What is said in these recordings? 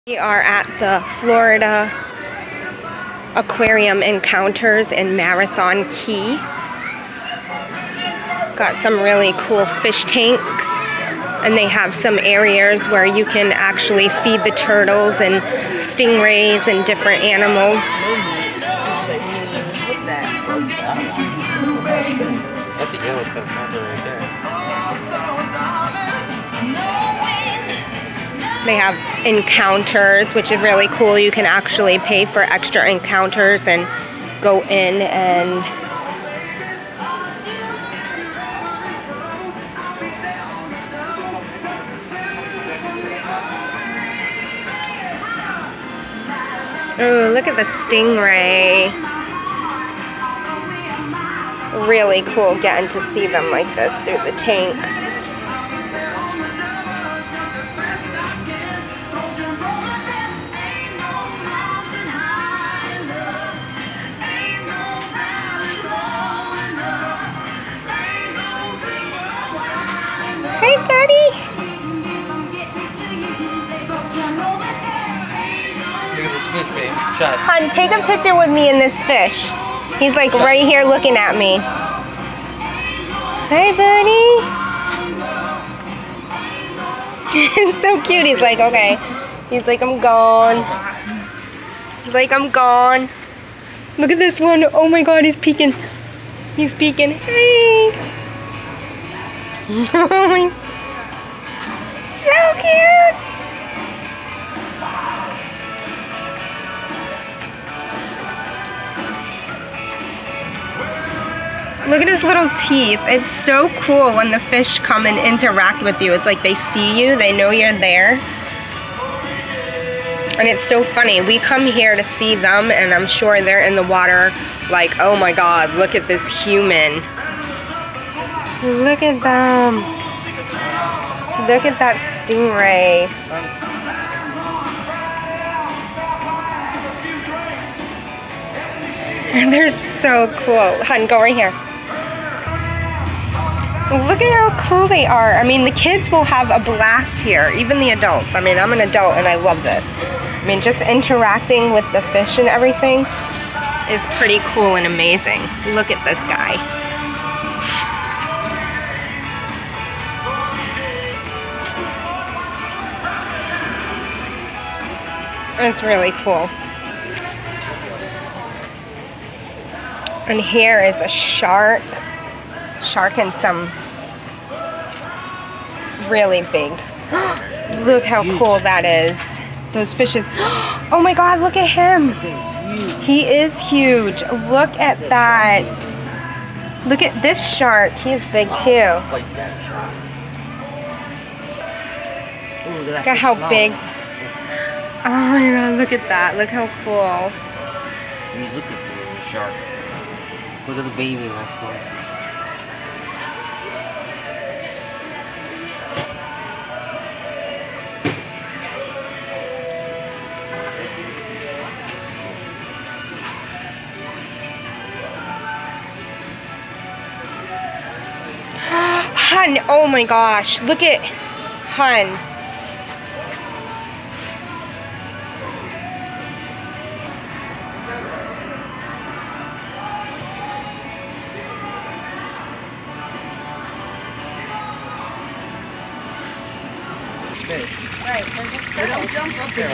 We are at the Florida Aquarium Encounters in Marathon Key. Got some really cool fish tanks, and they have some areas where you can actually feed the turtles and stingrays and different animals. What's that? That's a yellow tail snapper right there. They have encounters, which is really cool. You can actually pay for extra encounters and go in and oh, look at the stingray. Really cool getting to see them like this through the tank. Hey, buddy. Look at this fish, babe. Shot. Hun, take a picture with me in this fish. He's like right here looking at me. Hey, buddy. He's so cute. He's like, okay. He's like, I'm gone. He's like, I'm gone. Look at this one. Oh my God, he's peeking. He's peeking. Hey. So cute. Look at his little teeth. It's so cool when the fish come and interact with you. It's like they see you, they know you're there. And it's so funny. We come here to see them, and I'm sure they're in the water like, oh my God, look at this human. Look at them. Look at that stingray. They're so cool. Hun, go right here. Look at how cool they are. I mean, the kids will have a blast here, even the adults. I mean, I'm an adult and I love this. I mean, just interacting with the fish and everything is pretty cool and amazing. Look at this guy. It's really cool. And here is a shark. Shark and some really big. Look how cool that is. Those fishes. Oh my God, look at him. He is huge. Look at that. Look at this shark. He's big too. Look at how big. Oh my God, look at that. Look how cool. He's looking for the shark. Look at the baby next door. Hun, oh my gosh, look at Hun. Right, they're just don't jump up there.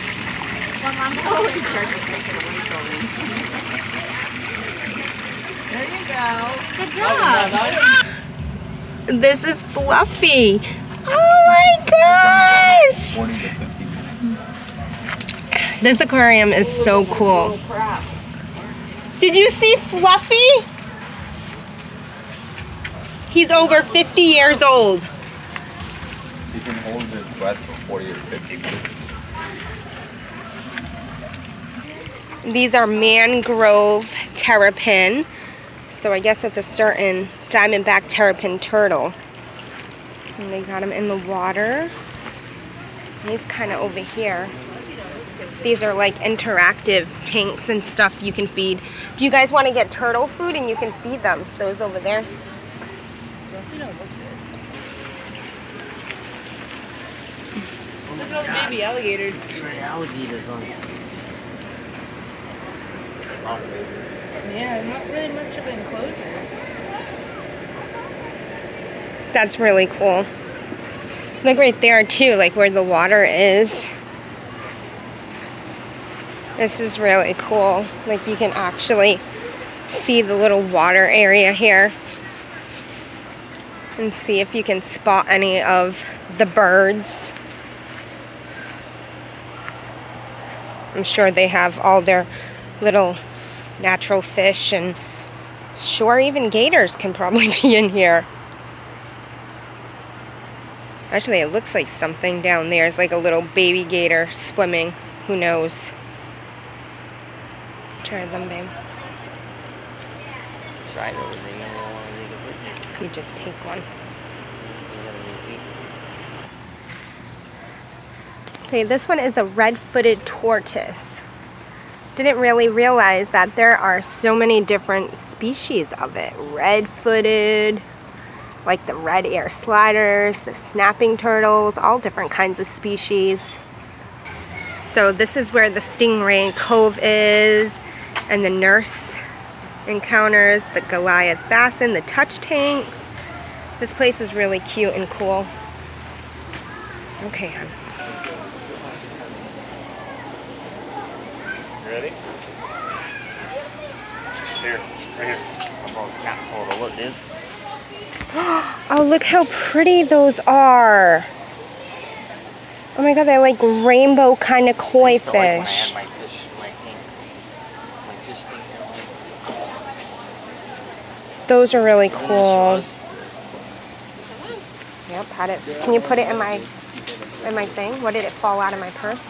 There you go. Good job. This is Fluffy. Oh my gosh! 40 to 50 minutes. This aquarium is so cool. Did you see Fluffy? He's over 50 years old. He can hold his breath for 40 or 50 minutes. These are mangrove terrapin. So I guess it's a certain diamondback terrapin turtle. And they got him in the water. And he's kind of over here. These are like interactive tanks and stuff you can feed. Do you guys want to get turtle food and you can feed them? Those over there. all the baby alligators. Alligators on. Yeah, not really much of an enclosure. That's really cool. Look right there too, like where the water is. This is really cool. Like you can actually see the little water area here. And see if you can spot any of the birds. I'm sure they have all their little natural fish, and sure, even gators can probably be in here. Actually, it looks like something down there is like a little baby gator swimming. Who knows? Try them, babe. Try those. You just take one. Okay, this one is a red-footed tortoise. Didn't really realize that there are so many different species of it. Red-footed, like the red air sliders, the snapping turtles, all different kinds of species. So this is where the Stingray Cove is, and the nurse encounters the Goliath Basin, the touch tanks. This place is really cute and cool. Okay, hon. Ready? Here, right here. Oh, look, dude. Oh, look how pretty those are. Oh my god, they're like rainbow kind of koi So, like, when I fish. had my fish, my fish tank. Those are really cool. Yep, had it. Can you put it in my thing? What did it fall out of my purse?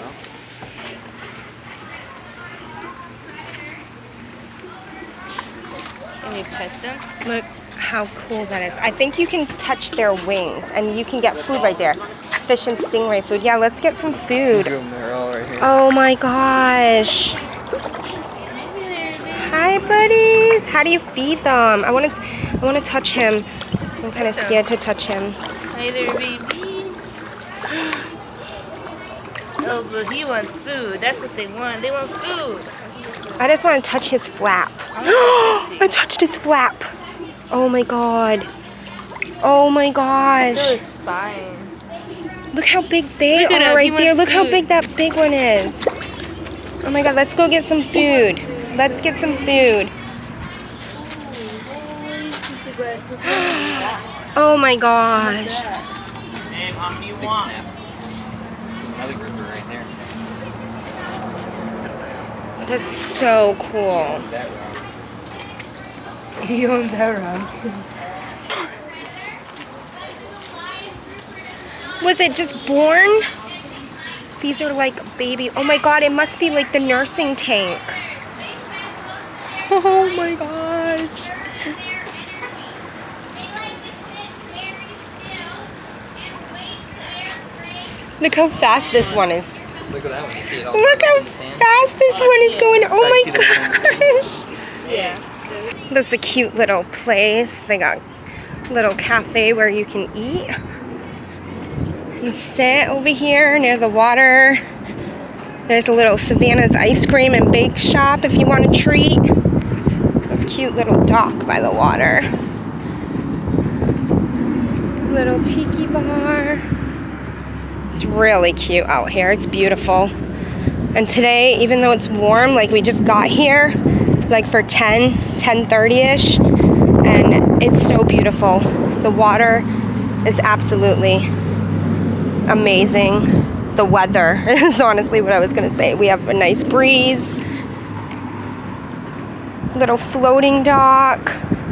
Can you pet them? Look how cool that is. I think you can touch their wings and you can get food right there. Fish and stingray food. Yeah, let's get some food. Oh my gosh. Hi, buddies. How do you feed them? I want to touch him. I'm kind of scared to touch him. Hi there, baby. Oh, but he wants food. That's what they want. They want food. I just want to touch his flap. I touched his flap. Oh my god. Oh my gosh. Feel his spine. Look how big they Look at are him. right He there. wants Look how food. big that big one is. Oh my god, let's go get some food. Let's get some food. Oh my gosh. Babe, how many you Big want? snap. There's another grouper right there. That's so cool. That round. He owns that round. Was it just born? These are like baby. Oh my god, it must be like the nursing tank. Oh my gosh. Look how fast this one is. Look at that one. You see it all Look how in the sand? fast this one is going. Oh my It's like gosh. Yeah. That's a cute little place. They got a little cafe where you can eat and sit over here near the water. There's a little Savannah's ice cream and bake shop if you want a treat. This cute little dock by the water. Little tiki bar. It's really cute out here. It's beautiful. And today, even though it's warm, like we just got here, like for 10:30ish, and it's so beautiful. The water is absolutely amazing. The weather is honestly what I was gonna say. We have a nice breeze. Little floating dock.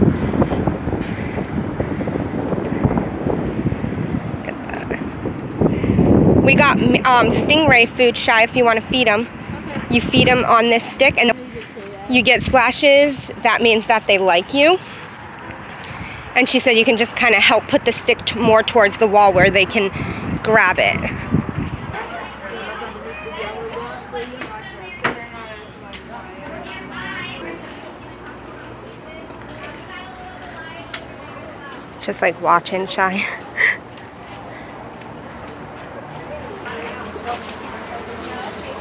We got stingray food, Shy, if you want to feed them. You feed them on this stick and you get splashes. That means that they like you. And she said you can just kind of help put the stick more towards the wall where they can grab it. Just like watching, Shy.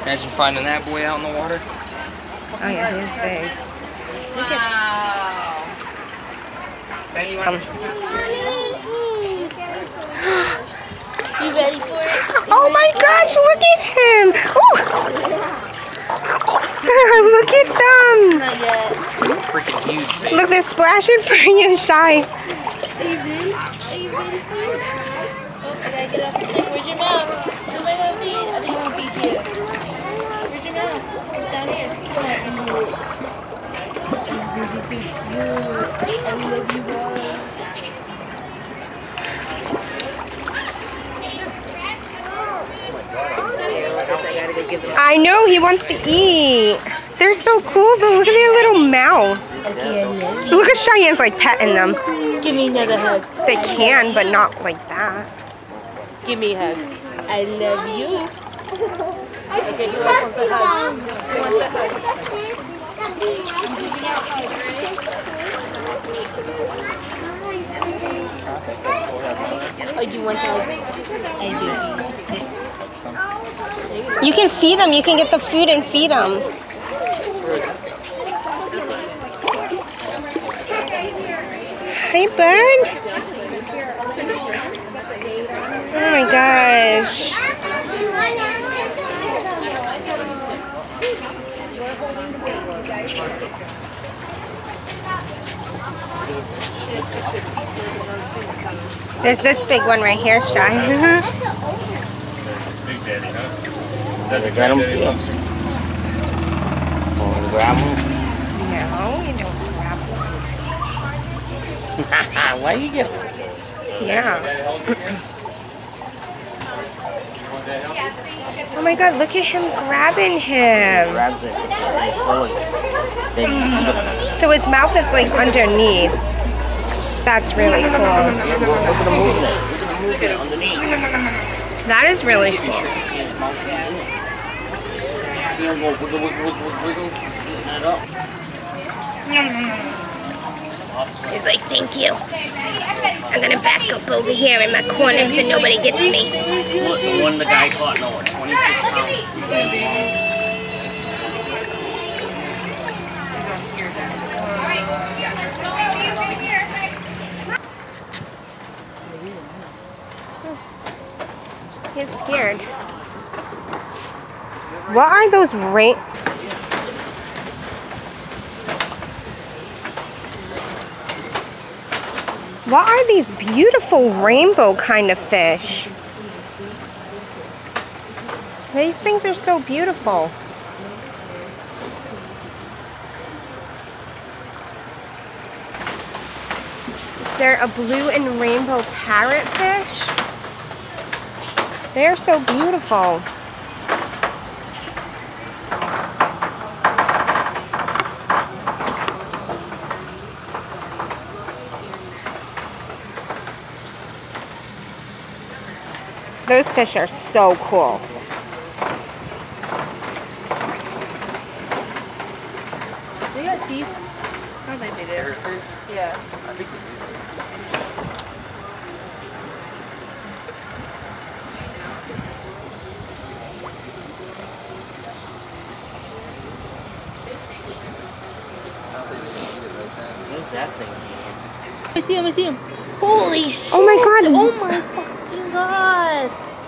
Imagine finding that boy out in the water. Oh yeah, he's big. Look at You ready for it? oh my gosh, look at him! Ooh. Look at them! Not yet. Freaking huge, baby. Look, they're splashing for you, Shy. Are you ready? Are you ready for it? Oh, I gotta get off the stick. Where's your mouth? Where am I gonna feed? I think I'm gonna feed you. Where's your mouth? It's down here. Come on. I love you guys. I know, he wants to eat. They're so cool though. Look at their little mouth. Look at Cheyenne's like petting them. Give me another hug. They can, but not like that. Give me a hug. I love you. Okay, who else wants a hug? Who wants a hug? Oh, you want hugs? I do. You can feed them. You can get the food and feed them. Hey, bud. Oh my gosh. There's this big one right here, Shy. Big daddy, huh? They got him? Yeah. Oh, grab him? No, you don't grab one. Why you get him? Yeah. Oh my god, look at him grabbing him. Grabs it. They eat him. So his mouth is like underneath. That's really cool. Look at him moving it. Look at him underneath. That is really cool. See him go wiggle, wiggle, wiggle, wiggle. Sitting it up. He's like, thank you. I'm gonna back up over here in my corner so nobody gets me. Look, the one the guy caught, no, 26 pounds. He's scared. What are those What are these beautiful rainbow kind of fish? These things are so beautiful. They're a blue and rainbow parrotfish. They're so beautiful. Those fish are so cool. They got teeth. Probably they do. Yeah. I think it is. What's that thing? I see him, I see him. Holy shit. Oh my god. Oh my fucking god.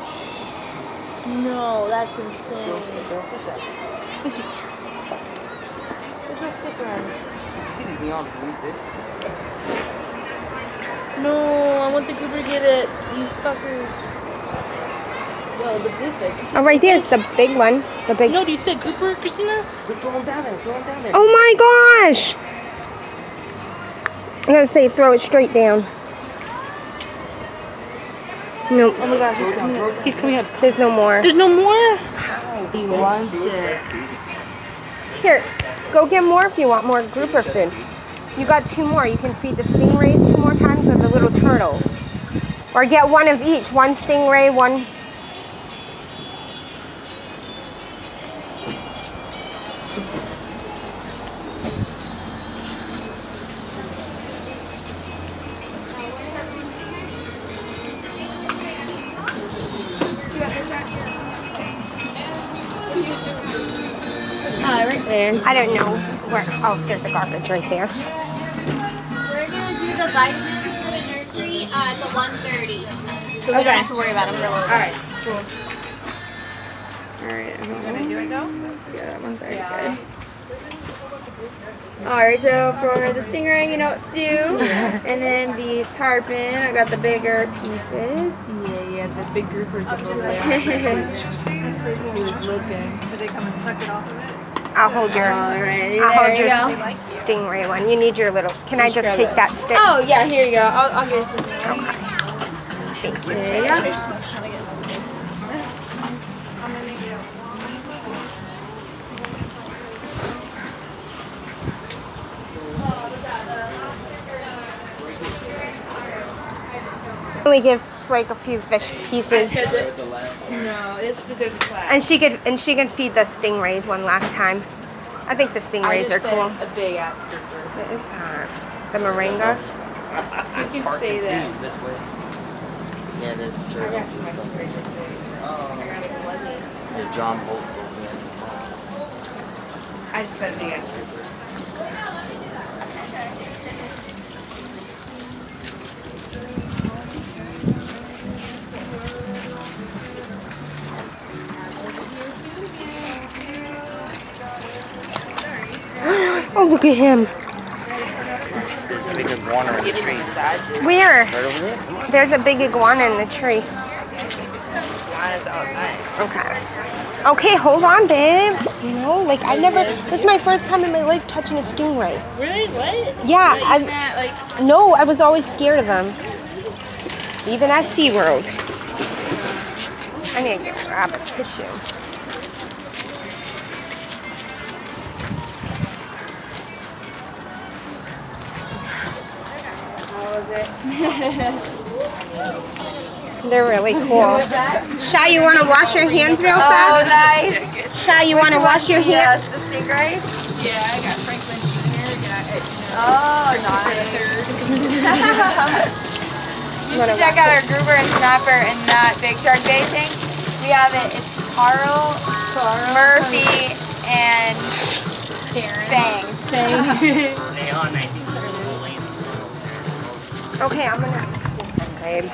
No, that's insane. Let me see. There's no fish around. You see these neon blue fish? No, I want the grouper to get it. You fuckers. Yo, the blue fish. You see Oh, right there's the big one. The big. No, do you see that grouper, Christina? Throw them down there, throw them down there. Oh my gosh! I'm gonna say throw it straight down. Nope. Oh my gosh, he's coming up. He's coming up. There's no more. There's no more? He wants it. Here, go get more if you want more grouper food. You got 2 more. You can feed the stingrays 2 more times or the little turtles. Or get one of each. One stingray, one... Right there. I don't know where. Oh, there's a garbage right there. We're gonna do the vitamins for the nursery at the 1:30. So we don't have to worry about them for a little bit. Alright, cool. Alright, I'm gonna do it though? Yeah, that one's already good. Alright, so for the stingray, you know what to do. And then the tarpon, I got the bigger pieces. Yeah, the big groupers are over there. He was looking. Did they come and suck it off of it? I'll hold your. Alright, I'll hold there your you go. stingray one. You need your little. Can I just grab take it. that stick? Oh, yeah, here you go. I'll get you. Thank you. There you go. Only give like a few fish pieces, No, it's because there's a class. and she can feed the stingrays one last time. I think the stingrays are cool. A big ass grouper. What is that? The moringa. You can say that. This way. Yeah, there's I turtle. got you my stingrays right there. I got it wasn't. The John Bolt's over there. I just got a big ass grouper. Oh, look at him. There's a big iguana in the tree. Where? Right over there? Come on. There's a big iguana in the tree. Iguanas all night. Okay. Okay, hold on, babe. You know, like I never. This is my first time in my life touching a stingray. Really? What? Yeah, Like, that, like, No, I was always scared of them. Even at SeaWorld. I need to grab a tissue. How was it? They're really cool. Shy, you want to wash your hands real Oh, fast? nice. Shy, you want to wash your hands? Yes, the stingrays. yeah, I got Franklin Jr. Oh, nice. You should check out our grouper and snapper and that big shark bait thing. We have it. It's Carl, Murphy, and Fang. They are 19 Okay, I'm gonna sit, babe.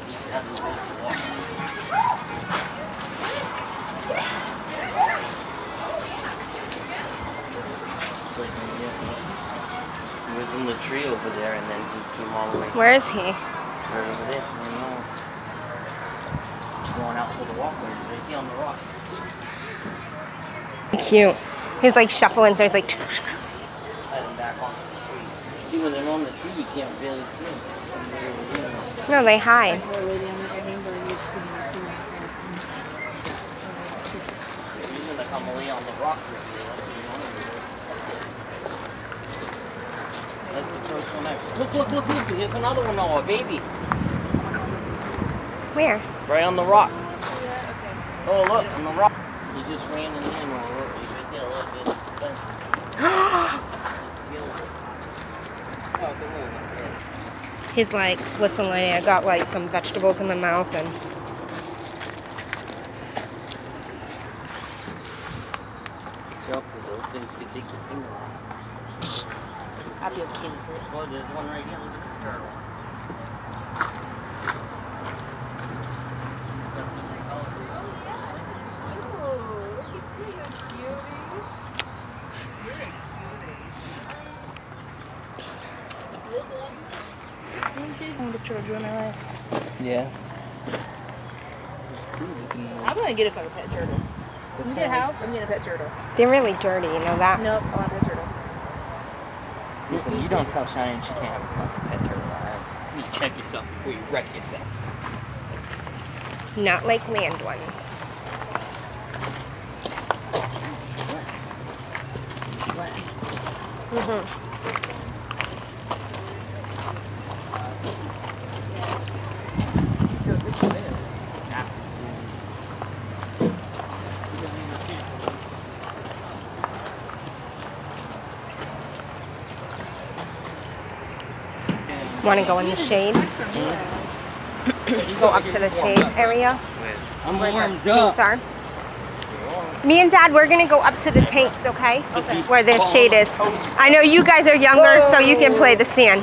He was in the tree over there and then he came all the way Where is he? right over there. I don't know. Going out to the walkway right here on the rock. Cute. He's like shuffling through. He's like. Let him back on the tree. See, when they're on the tree, you can't barely see them. No, they hide. He's gonna come away on the rock right here. That's what you want to do. That's the first one next. Look, look, look, look. Here's another one now, a baby. Where? Right on the rock. Oh, look, on the rock. He just ran in there. He's right there. Look, there's the fence. Oh, it's a little one. He's like, listen, lady, I got like some vegetables in my mouth and. Jump, because those things can take your finger off. I'll be okay with it. Oh, there's one right here. Look at this turtle. I'm the children in my life. Yeah. I'm gonna get it for a pet turtle. When we get a house, I'm getting a pet turtle. They're really dirty, you know that? Nope, I want a pet turtle. Listen, you don't tell Cheyenne she can't have a fucking pet turtle, alright? You check yourself before you wreck yourself. Not like land ones. Want to go in the shade? Go up to the shade area I'm where warmed the up. things are. Me and Dad, we're gonna go up to the tanks, okay? Okay. Where the shade is. I know you guys are younger, so you can play the sand.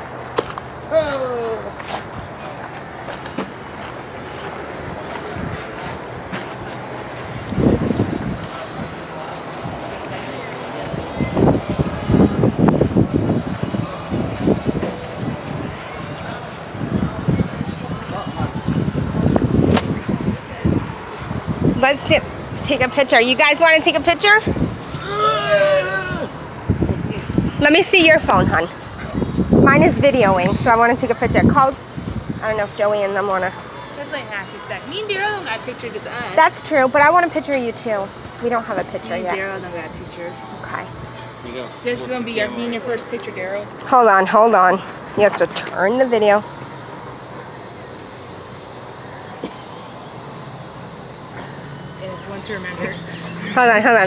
Let's take a picture. You guys want to take a picture? Let me see your phone, hon. Mine is videoing, so I want to take a picture. I don't know if Joey and them want to. That's like half a sec. Me and Daryl don't got a picture, just us. That's true, but I want a picture of you too. We don't have a picture Me and yet. Daryl don't got a picture. Okay. This is going to be me and your first picture, Daryl. Hold on, hold on. He has to turn the video. And it's one to remember. Hold on, hold on.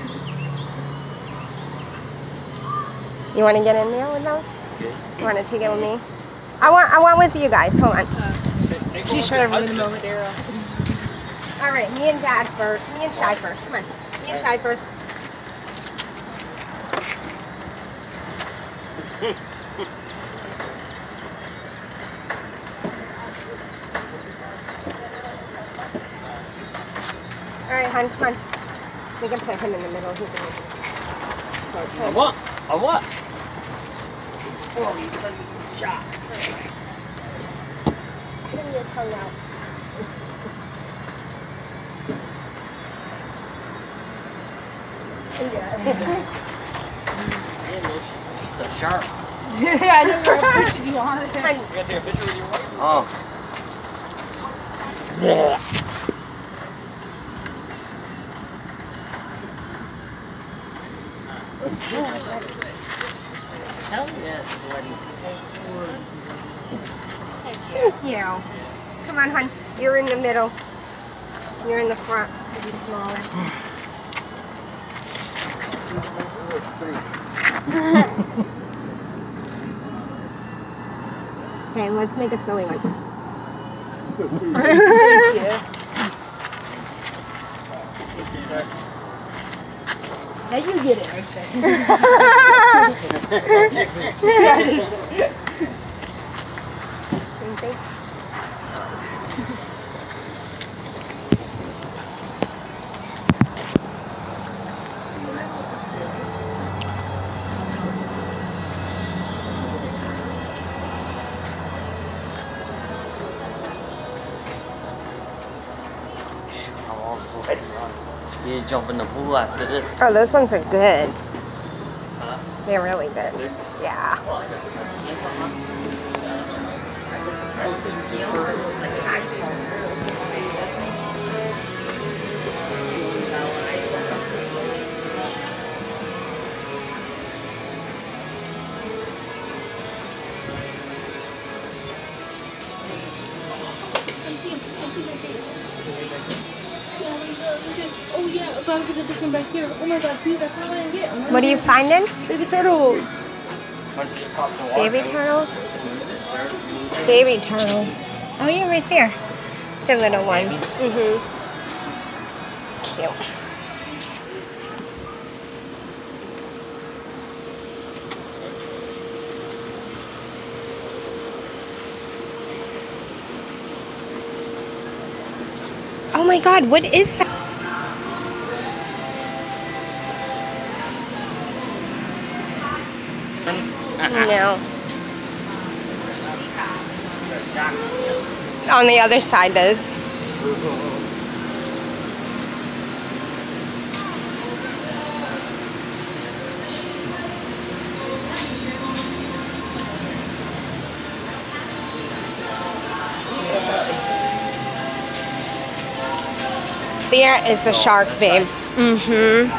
You want to get in there with them? You want to take it with me? I want with you guys. Hold on. She's trying to run the moment, Daryl. All right, me and Dad first. Me and Shy first. Come on. Me and Shy first. All right, hon, come on. We can put him in the middle. He's in the On what? On what? Oh, you shot. Put your tongue out. So sharp. Yeah, I know we're pushing you on it. You gotta take a picture with your wife? Oh. Yeah. Hell yeah, sweaty. Thank you. Come on, hon. You're in the middle. You're in the front. It'll be smaller. Okay, let's make a silly one. Now you get it, Anything? I'm all sweaty. You need to jump in the pool after this. Oh, those ones are good. They're really good. Yeah. Oh yeah, if I was to get this one back here. Oh my god, see, that's what I didn't get. What are you finding? Baby turtles. Baby turtles? Baby turtle. Oh, yeah, right there. The little one. Mm-hmm. Cute. Oh my god, what is that? No. On the other side does. There is the shark, babe. Mm-hmm.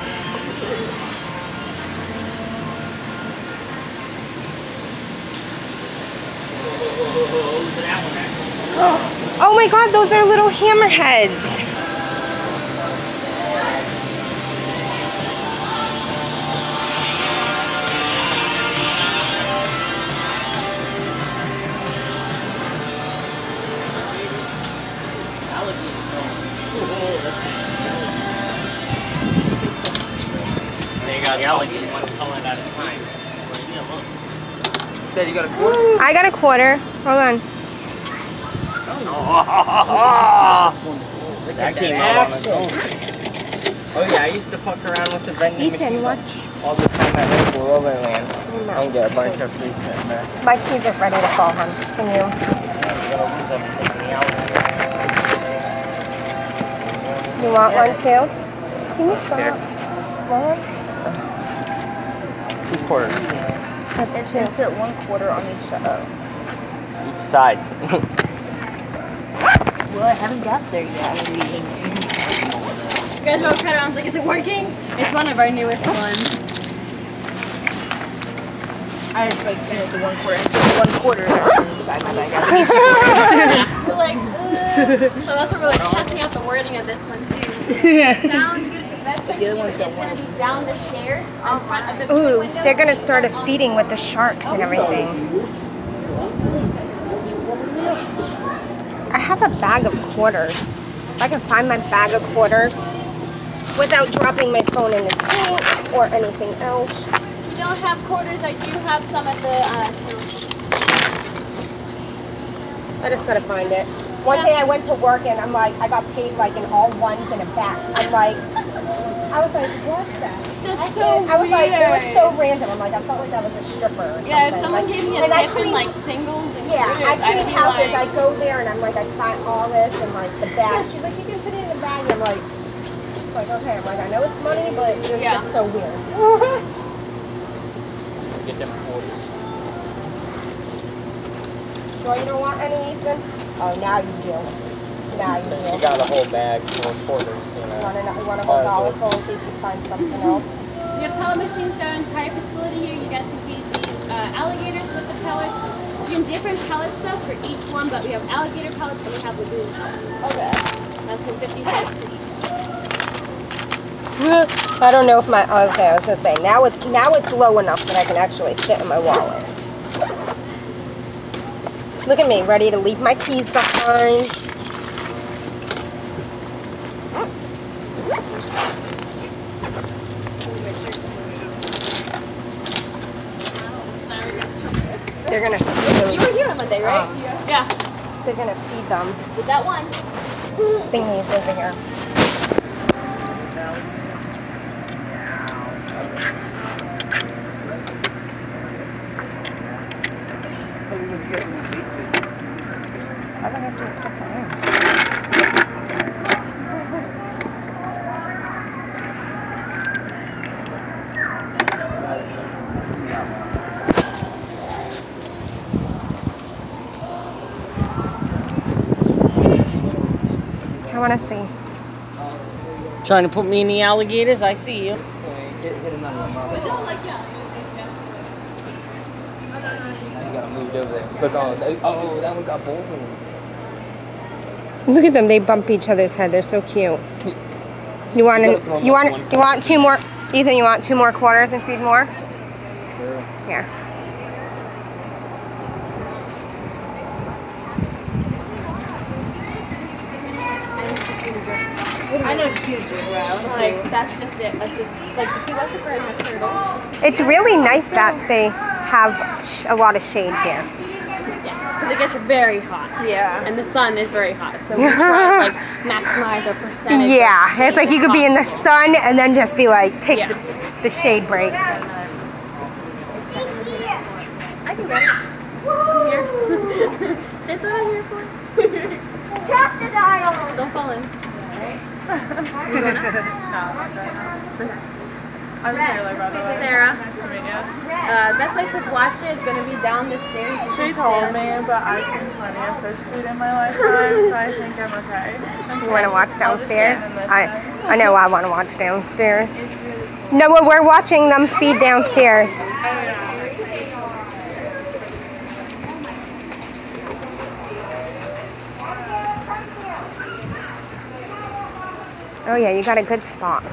Oh my god, those are little hammerheads. the alligator one color at a time. Yeah, look. Dad, you got a quarter? I got a quarter. Hold on. That came out on its own. Oh yeah, I used to fuck around with the vending Ethan, machine watch. all the time at Local Overland. I get a bunch of free shit back. My keys are ready to fall, hon. Can you? I'm gonna lose everything in the alligator. You want one too? Can you stop? Here. What? 2 quarters. That's two. Insert 1 quarter on each side. Each side. Well, I haven't got there yet. You guys both cut around like, is it working? It's one of our newest ones. I just like sent it to 1 quarter. 1 quarter inside my bag. We're like, so that's where we're like testing out the wording of this one too. Sounds good. The best way to do it is going to be down the stairs in front of the Ooh, window. they're gonna start a feeding with the sharks and everything. I have a bag of quarters. If I can find my bag of quarters without dropping my phone in the tank or anything else. If you don't have quarters, I do have some at the I just gotta find it. One day I went to work and I'm like, I got paid like in all ones and a back. I'm like, I was like, what's that? That's so I was like, it was weird. so random. I'm like, I felt like I was a stripper or something. Yeah, if someone like, gave me a and I tip in clean- like singles and Yeah, I quarters, I'd clean be houses. like, I go there and I'm like, I find all this and like the bag. She's like, you can put it in the bag. And I'm like, okay. I'm like, I know it's money, but it's Yeah. just so weird. Get them quarters. Sure you don't want any, Ethan? Oh, now you do. Now you do. Since you got a whole bag full of quarters, you know. You want a whole dollar full in case you find something else? we have pellet machines throughout our entire facility here. You guys can feed these alligators with the pellets. We have different pellets though for each one, but we have alligator pellets and we have lagoon pellets. Okay. That's for 50 cents for each. I don't know if my, okay, I was gonna say, now it's low enough that I can actually fit in my wallet. Look at me, ready to leave my keys behind. They're gonna feed You were here on Monday, right? Yeah. they're gonna feed them Did that one. thingies over here. How do I have to tuck that in? I want to see. Trying to put me in the alligators? I see you. Hit him on the mouth. You got moved over there. But oh, that one got bold. Look at them, they bump each other's head. They're so cute. You want 2 more? Ethan, you want 2 more quarters and feed more? Sure. Here. I know it's huge. Like, that's just it. That's just, like, if you want to burn this turtle. It's really nice that they have a lot of shade here. Yes, because it gets very hot. Yeah. And the sun is very hot. So we try to, like, maximize our percentage. Yeah, of it's like you shade could be in the sun and then just be like, take Yeah. the shade break. I can get it. Here. That's what I'm here for. Don't fall in. I'm Taylor, by the way. Sarah. Nice to meet you. Best place to watch it is going to be down the stairs. You She should told stand. me, but I've seen plenty of fish food in my lifetime, so I think I'm okay. You want to watch I'll just downstairs? stand in this I side. know I want to watch downstairs. No, well, we're watching them feed downstairs. Oh yeah, you got a good spot.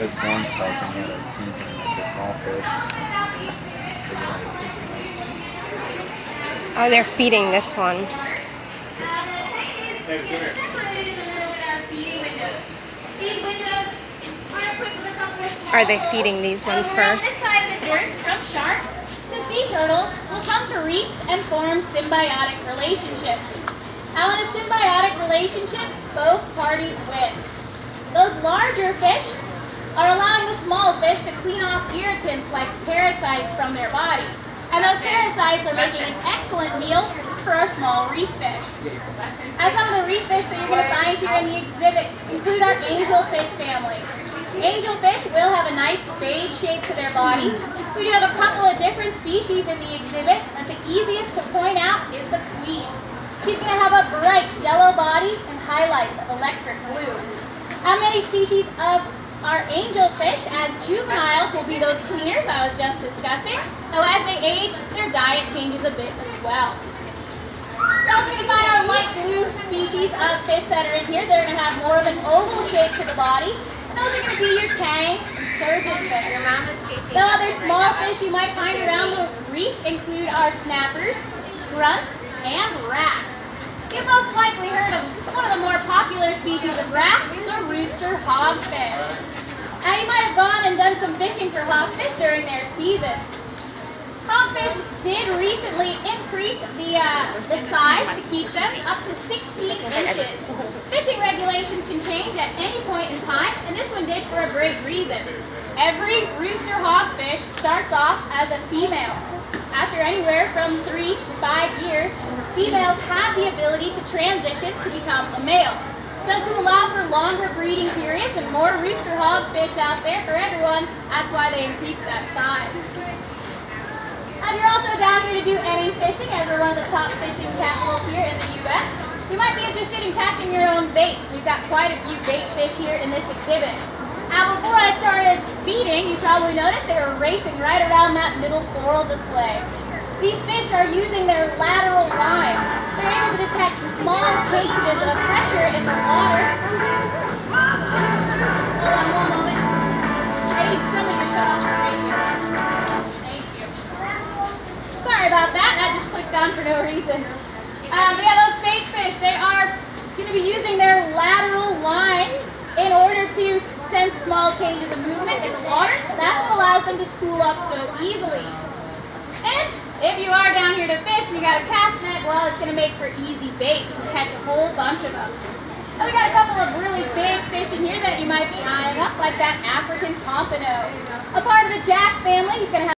There's one shark in here that's teasing like the small fish. Oh, they're feeding this one. Are they feeding these ones first? This side of the tears, from sharks to sea turtles, will come to reefs and form symbiotic relationships. Now in a symbiotic relationship, both parties win. Those larger fish are allowing the small fish to clean off irritants like parasites from their body. And those parasites are making an excellent meal for our small reef fish. As some of the reef fish that you're going to find here in the exhibit include our angelfish family. Angelfish will have a nice spade shape to their body. We do have a couple of different species in the exhibit, and the easiest to point out is the queen. She's going to have a bright yellow body and highlights of electric blue. How many species of our angelfish as juveniles will be those cleaners I was just discussing. Now as they age, their diet changes a bit as well. We're also going to find our light blue species of fish that are in here. They're going to have more of an oval shape to the body. And those are going to be your tangs and surgeonfish. Your mom is chasing. The other small fish you might find around the reef include our snappers, grunts, and wrasse. You've most likely heard of one of the more popular species of wrasse, the rooster hogfish. Now you might have gone and done some fishing for hogfish during their season. Hogfish did recently increase the size to keep them up to 16 inches. Fishing regulations can change at any point in time, and this one did for a great reason. Every rooster hogfish starts off as a female. After anywhere from 3 to 5 years, females have the ability to transition to become a male. So to allow for longer breeding periods and more rooster hogfish out there for everyone, that's why they increased that size. As you're also down here to do any fishing, as we're one of the top fishing capitals here in the U.S., you might be interested in catching your own bait. We've got quite a few bait fish here in this exhibit. Now before I started feeding, you probably noticed they were racing right around that middle coral display. These fish are using their lateral line. They're able to detect small changes of pressure in the water. Hold on one moment. I need someone to shut off the radio. Thank you. Sorry about that. That just clicked on for no reason. But yeah, those bait fish, they are going to be using their lateral line in order to sense small changes of movement in the water. That's what allows them to spool up so easily. And if you are down here to fish and you got a cast net, well, it's going to make for easy bait. You can catch a whole bunch of them. And we got a couple of really big fish in here that you might be eyeing up, like that African pompano. A part of the jack family. He's going to have